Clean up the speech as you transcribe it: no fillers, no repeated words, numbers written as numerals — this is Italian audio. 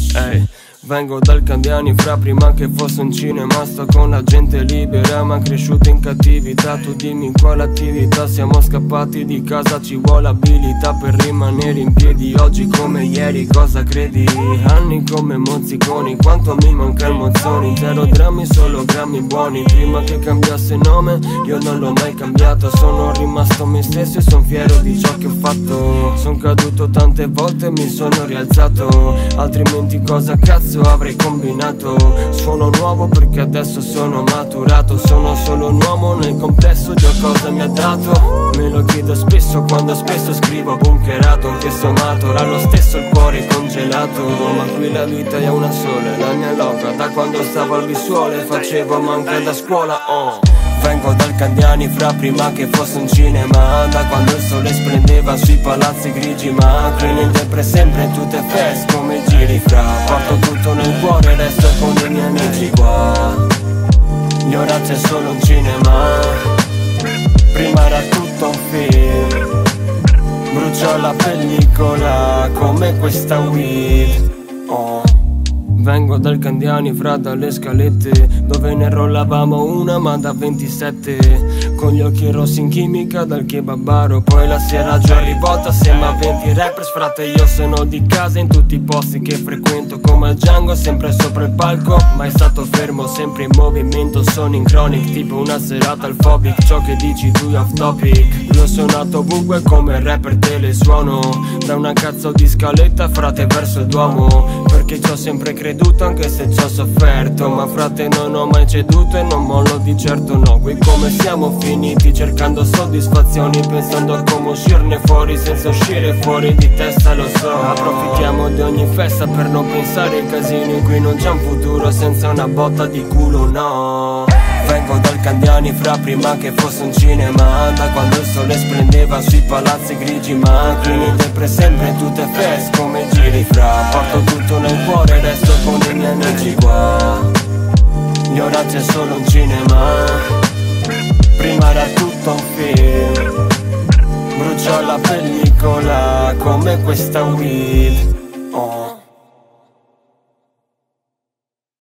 Ehi, vengo dal Candiani fra prima che fosse un cinema. Sto con la gente libera ma cresciuto in cattività. Tu dimmi quale attività, siamo scappati di casa. Ci vuole abilità per rimanere in piedi oggi come ieri. Cosa credi? Anni come mozziconi, quanto mi manca il mozzoni. 0 drammi, solo grammi buoni. Prima che cambiasse nome io non l'ho mai cambiato. Sono rimasto me stesso e son fiero di ciò che ho fatto. Son caduto tante volte e mi sono rialzato, altrimenti cosa cazzo avrei combinato? Suono nuovo perché adesso sono maturato. Sono solo un uomo nel complesso, Dio cosa mi ha dato? Me lo chiedo spesso quando spesso scrivo bunkerato. Che sto matura lo stesso il cuore congelato. Ma qui la vita è una sola, la mia loca. Da quando stavo al visuale facevo manca da scuola. Vengo dal Candiani fra prima che fosse un cinema. Da quando il sole splendeva sui palazzi grigi. Ma cliente sempre in tutte feste come giri fra. Porto tutto nel cuore, resto con i miei amici qua. E ora c'è solo un cinema. Prima era tutto un film. Brucio la pellicola come questa weed. Vengo dal Candiani fra dalle scalette, dove ne rollavamo una ma da 27. Con gli occhi rossi in chimica dal kebabaro. Poi la sera già rivolta assieme a 20 rappers. Frate io sono di casa in tutti i posti che frequento. Come al Django sempre sopra il palco, mai stato fermo, sempre in movimento. Sono in chronic tipo una serata al phobic. Ciò che dici tu è off topic. Io sono nato ovunque come rapper te le suono. Da una cazzo di scaletta frate verso il Duomo. Perché ci ho sempre creduto anche se ci ho sofferto. Ma frate non ho mai ceduto e non mollo di certo no. Qui come siamo finiti cercando soddisfazioni, pensando a come uscirne fuori senza uscire fuori di testa, lo so. Approfittiamo di ogni festa per non pensare ai casini. Qui non c'è un futuro senza una botta di culo, no. Vengo dal Candiani fra prima che fosse un cinema. Da quando il sole splendeva sui palazzi grigi. Ma cliente sempre in tutte feste come giri fra. Porto tutto nel cuore, resto con i miei amici qua. E ora c'è solo un cinema. Prima era tutto un film. Brucio la pellicola come questa weed.